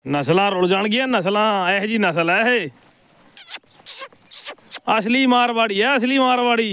नस्लां rule जाणगियां नस्लां ਇਹੋ जी नस्ल है ये असली मारवाड़ी है असली मारवाड़ी